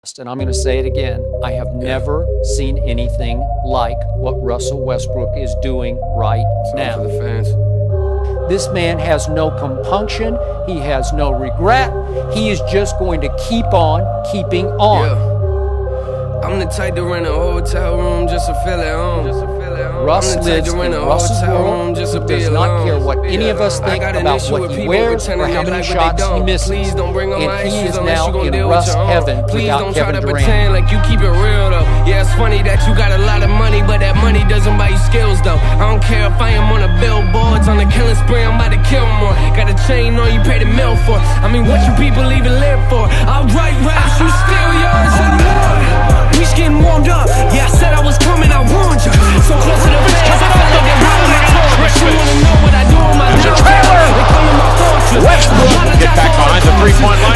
And I'm going to say it again, I have never seen anything like what Russell Westbrook is doing right now. For the fans. This man has no compunction, he has no regret, he is just going to keep on keeping on. Yeah. I'm the type to rent a hotel room just to feel at home. Russ lives in Russell's world. He does not care what any of us think about what he wears or how many shots he misses. And he is now in Russ heaven without Kevin Durant. Like you keep it real though. Yeah, it's funny that you got a lot of money, but that money doesn't buy you skills though. I don't care if I am on the billboards, on the killing spree, I'm about to kill more. Got a chain on you pay the mill for. I mean, what you people even live for? I'll write raps, you steal yours anymore. We just getting warmed up. Yeah, I said I was coming, I warned you. So close to the fans, I feel like they're rolling my toes. But you wanna know what I do on my There's a trailer! Westbrook will get back behind the three-point line.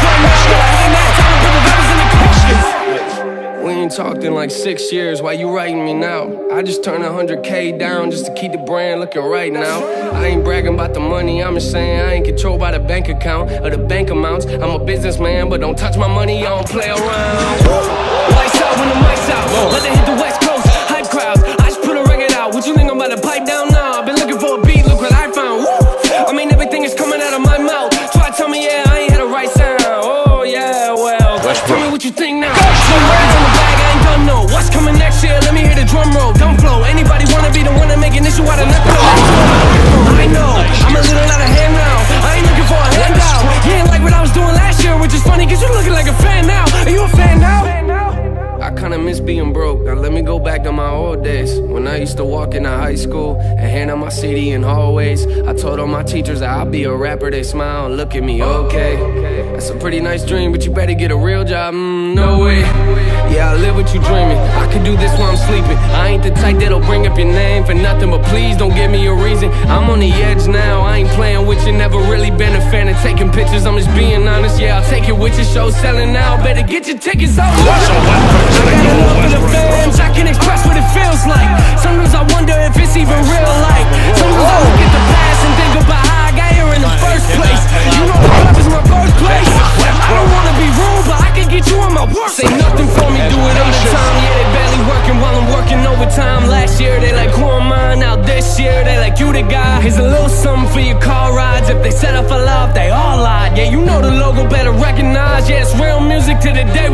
We ain't talked in like 6 years, why you writing me now? I just turned 100K down just to keep the brand looking right now. I ain't bragging about the money, I'm just saying I ain't controlled by the bank account or the bank amounts. I'm a businessman, but don't touch my money, I don't play around. Lights out when the mic's out, let it hit the West Coast, hype crowds. I just put a record out, what you think I'm about to pipe down now? I've been looking for a beat, look what I found. Woo! I mean everything is coming out of my mouth. Try to tell me, yeah, I ain't had the right sound. Oh yeah, well, tell me what you think now. No, what's coming next year? Let me hear the drum roll. Don't flow. Anybody wanna be the one to make an issue out of nothing? I know, I'm a little out of hand now. I ain't looking for a handout. You ain't like what I was doing last year, which is funny cause you looking like a fan now. Are you a fan now? I kinda miss being broke. Now let me go back to my old days when I used to walk into high school and hand out my CD in hallways. I told all my teachers that I'll be a rapper. They smile and look at me, okay. That's a pretty nice dream, but you better get a real job. No way. Yeah, I live what you dreaming. I could do this while I'm sleeping. I ain't the type that'll bring up your name for nothing, but please don't give me a reason. I'm on the edge now. I ain't playing with you. Never really been a fan of taking pictures. I'm just being honest. Yeah, I'll take it with your show selling now. Better get your tickets out. I got enough for the fans, I can express what it feels like. Sometimes I wonder if it's even real like. Sometimes I look at the past and think about how I got here in the first place. You know the club is my birthplace. I don't wanna be rude, but I can get you on my work. Say nothing for me, do it undertime. Yeah, they barely working while I'm working overtime. Last year they like, who am I? Now this year they like, you the guy. Here's a little something for your car rides. If they set up for love, they all lied. Yeah, you know the logo, better recognize. Yeah, it's real music to the day